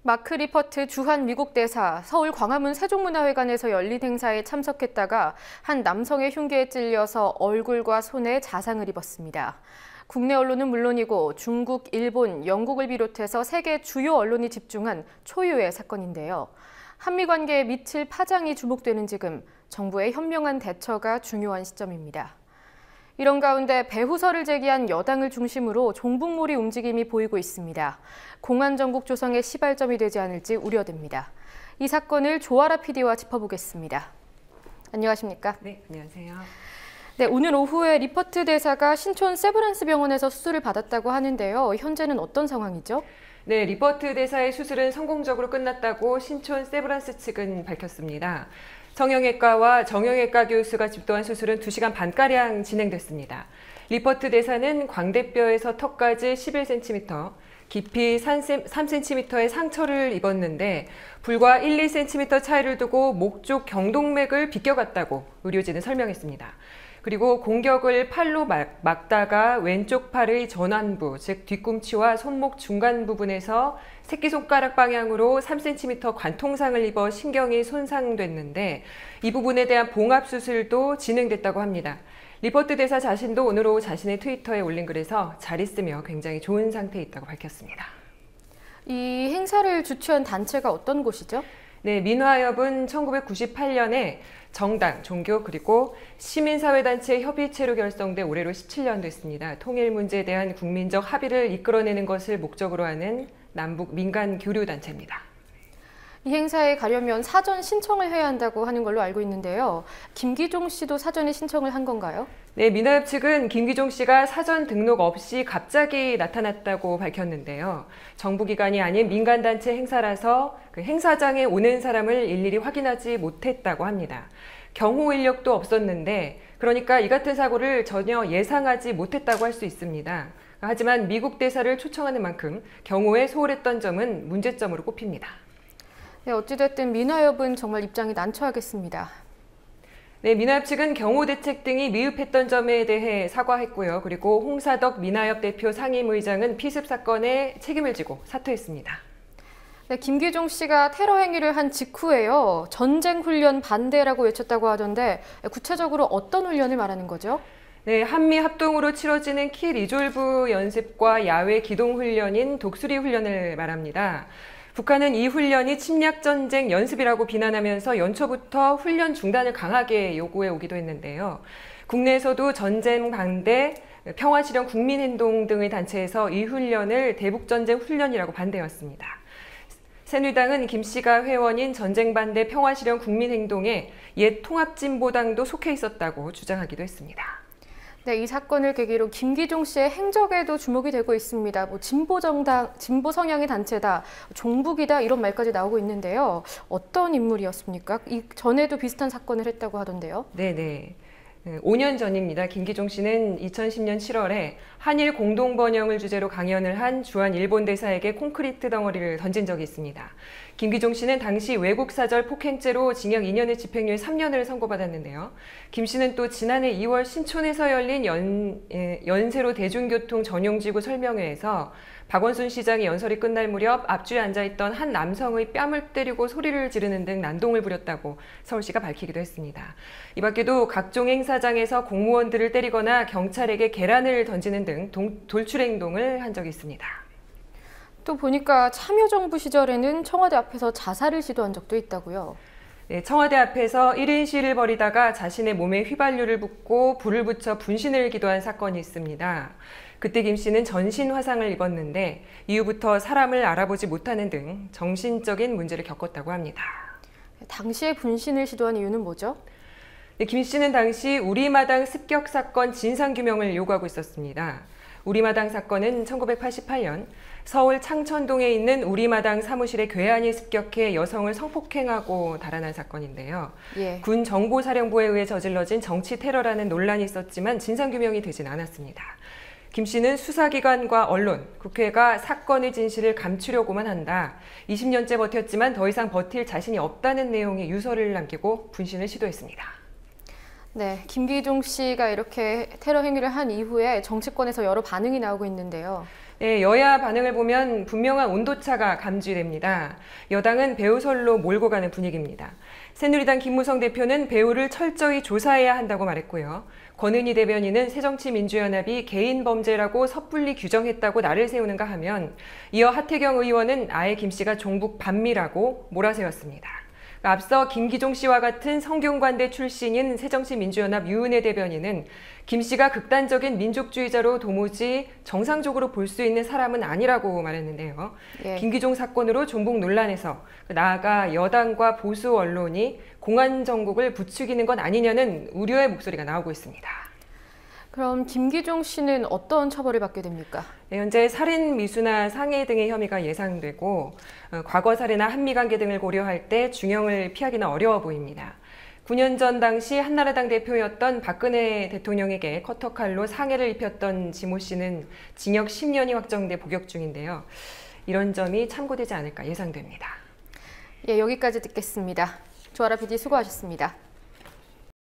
마크 리퍼트 주한 미국 대사, 서울 광화문 세종문화회관에서 열린 행사에 참석했다가 한 남성의 흉기에 찔려서 얼굴과 손에 자상을 입었습니다. 국내 언론은 물론이고 중국, 일본, 영국을 비롯해서 세계 주요 언론이 집중한 초유의 사건인데요. 한미 관계에 미칠 파장이 주목되는 지금 정부의 현명한 대처가 중요한 시점입니다. 이런 가운데 배후설을 제기한 여당을 중심으로 종북몰이 움직임이 보이고 있습니다. 공안 정국 조성의 시발점이 되지 않을지 우려됩니다. 이 사건을 조아라 PD와 짚어보겠습니다. 안녕하십니까? 네, 안녕하세요. 네, 오늘 오후에 리퍼트 대사가 신촌 세브란스 병원에서 수술을 받았다고 하는데요. 현재는 어떤 상황이죠? 네, 리퍼트 대사의 수술은 성공적으로 끝났다고 신촌 세브란스 측은 밝혔습니다. 성형외과와 정형외과 교수가 집도한 수술은 2시간 반가량 진행됐습니다. 리퍼트 대사는 광대뼈에서 턱까지 11cm, 깊이 3cm의 상처를 입었는데 불과 1, 2cm 차이를 두고 목 쪽 경동맥을 비껴갔다고 의료진은 설명했습니다. 그리고 공격을 팔로 막다가 왼쪽 팔의 전완부, 즉 뒤꿈치와 손목 중간 부분에서 새끼손가락 방향으로 3cm 관통상을 입어 신경이 손상됐는데 이 부분에 대한 봉합수술도 진행됐다고 합니다. 리퍼트 대사 자신도 오늘 오후 자신의 트위터에 올린 글에서 잘 있으며 굉장히 좋은 상태에 있다고 밝혔습니다. 이 행사를 주최한 단체가 어떤 곳이죠? 네, 민화협은 1998년에 정당, 종교 그리고 시민사회단체 협의체로 결성돼 올해로 17년 됐습니다. 통일 문제에 대한 국민적 합의를 이끌어내는 것을 목적으로 하는 남북 민간 교류단체입니다. 이 행사에 가려면 사전 신청을 해야 한다고 하는 걸로 알고 있는데요. 김기종 씨도 사전에 신청을 한 건가요? 네, 민화협 측은 김기종 씨가 사전 등록 없이 갑자기 나타났다고 밝혔는데요. 정부기관이 아닌 민간단체 행사라서 그 행사장에 오는 사람을 일일이 확인하지 못했다고 합니다. 경호 인력도 없었는데 그러니까 이 같은 사고를 전혀 예상하지 못했다고 할 수 있습니다. 하지만 미국 대사를 초청하는 만큼 경호에 소홀했던 점은 문제점으로 꼽힙니다. 네, 어찌됐든 민화협은 정말 입장이 난처하겠습니다. 네, 민화협 측은 경호 대책 등이 미흡했던 점에 대해 사과했고요. 그리고 홍사덕 민화협 대표 상임의장은 피습 사건에 책임을 지고 사퇴했습니다. 네, 김기종 씨가 테러 행위를 한 직후에요. 전쟁 훈련 반대라고 외쳤다고 하던데 구체적으로 어떤 훈련을 말하는 거죠? 네, 한미 합동으로 치러지는 키 리졸브 연습과 야외 기동 훈련인 독수리 훈련을 말합니다. 북한은 이 훈련이 침략전쟁 연습이라고 비난하면서 연초부터 훈련 중단을 강하게 요구해 오기도 했는데요. 국내에서도 전쟁 반대, 평화실현 국민행동 등의 단체에서 이 훈련을 대북전쟁 훈련이라고 반대했습니다. 새누리당은 김 씨가 회원인 전쟁반대 평화실현 국민행동에 옛 통합진보당도 속해 있었다고 주장하기도 했습니다. 네, 이 사건을 계기로 김기종 씨의 행적에도 주목이 되고 있습니다. 진보 성향의 단체다, 종북이다 이런 말까지 나오고 있는데요. 어떤 인물이었습니까? 전에도 비슷한 사건을 했다고 하던데요. 네네. 5년 전입니다. 김기종 씨는 2010년 7월에 한일 공동번영을 주제로 강연을 한 주한 일본 대사에게 콘크리트 덩어리를 던진 적이 있습니다. 김기종 씨는 당시 외국사절 폭행죄로 징역 2년의 집행유예 3년을 선고받았는데요. 김 씨는 또 지난해 2월 신촌에서 열린 연세로 대중교통 전용지구 설명회에서 박원순 시장이 연설이 끝날 무렵 앞줄에 앉아있던 한 남성의 뺨을 때리고 소리를 지르는 등 난동을 부렸다고 서울시가 밝히기도 했습니다. 이 밖에도 각종 행사장에서 공무원들을 때리거나 경찰에게 계란을 던지는 등 돌출 행동을 한 적이 있습니다. 또 보니까 참여정부 시절에는 청와대 앞에서 자살을 시도한 적도 있다고요. 네, 청와대 앞에서 1인 시위를 벌이다가 자신의 몸에 휘발유를 붓고 불을 붙여 분신을 기도한 사건이 있습니다. 그때 김 씨는 전신 화상을 입었는데 이후부터 사람을 알아보지 못하는 등 정신적인 문제를 겪었다고 합니다. 당시에 분신을 시도한 이유는 뭐죠? 네, 김 씨는 당시 우리마당 습격 사건 진상규명을 요구하고 있었습니다. 우리마당 사건은 1988년 서울 창천동에 있는 우리마당 사무실에 괴한이 습격해 여성을 성폭행하고 달아난 사건인데요. 예. 군 정보사령부에 의해 저질러진 정치 테러라는 논란이 있었지만 진상규명이 되진 않았습니다. 김 씨는 수사기관과 언론, 국회가 사건의 진실을 감추려고만 한다. 20년째 버텼지만 더 이상 버틸 자신이 없다는 내용의 유서를 남기고 분신을 시도했습니다. 네, 김기종 씨가 이렇게 테러 행위를 한 이후에 정치권에서 여러 반응이 나오고 있는데요. 네, 여야 반응을 보면 분명한 온도차가 감지됩니다. 여당은 배우설로 몰고 가는 분위기입니다. 새누리당 김무성 대표는 배우를 철저히 조사해야 한다고 말했고요. 권은희 대변인은 새정치민주연합이 개인 범죄라고 섣불리 규정했다고 날을 세우는가 하면 이어 하태경 의원은 아예 김 씨가 종북 반미라고 몰아세웠습니다. 앞서 김기종 씨와 같은 성균관대 출신인 새정치민주연합 유은혜 대변인은 김 씨가 극단적인 민족주의자로 도무지 정상적으로 볼 수 있는 사람은 아니라고 말했는데요. 예. 김기종 사건으로 종북 논란에서 나아가 여당과 보수 언론이 공안 정국을 부추기는 것 아니냐는 우려의 목소리가 나오고 있습니다. 그럼 김기종 씨는 어떤 처벌을 받게 됩니까? 네, 현재 살인, 미수나 상해 등의 혐의가 예상되고 과거 사례나 한미관계 등을 고려할 때 중형을 피하기는 어려워 보입니다. 9년 전 당시 한나라당 대표였던 박근혜 대통령에게 커터칼로 상해를 입혔던 지모 씨는 징역 10년이 확정돼 복역 중인데요. 이런 점이 참고되지 않을까 예상됩니다. 예, 여기까지 듣겠습니다. 조아라 PD 수고하셨습니다.